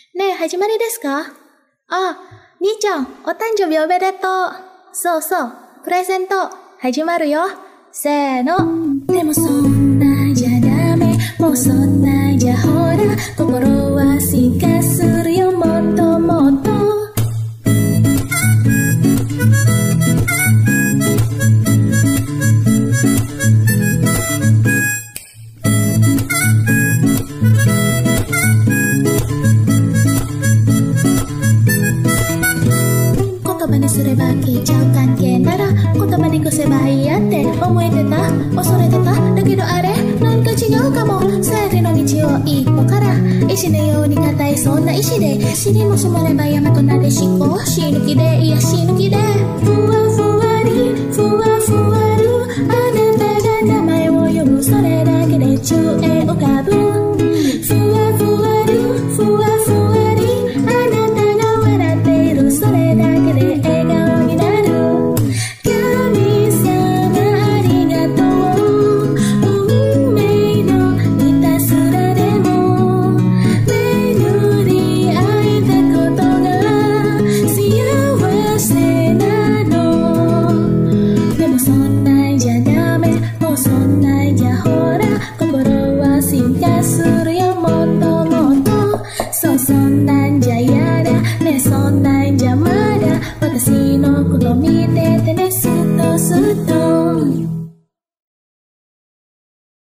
ねえ、始まりですか？あ、兄ちゃん、お誕生日おめでとう。そうそう、プレゼント、始まるよ。せーの。でもそんなんじゃダメ、もうそんなんじゃほら、心は進化するよ、もっともっと。言葉にすれば消えちゃう関係なら言葉に越せばいいやって思えてた、恐れてた。だけどあれなんか違うかも。正義の道を一歩から、石のように硬いそんな石で尻も染まれば山となでしこ死ぬ気でいや死ぬ気でふわふわりふわふわるあなたが名前を呼ぶそれだけで宙へ浮かぶふわふわるふわふわりあなたが笑っているそれだけで笑顔になる神様ありがとう運命のいたずらでも巡り会えたことが幸せなのでもそんなんじゃダメもうそんなんじゃほら心は進化するよもっともっとそうそんな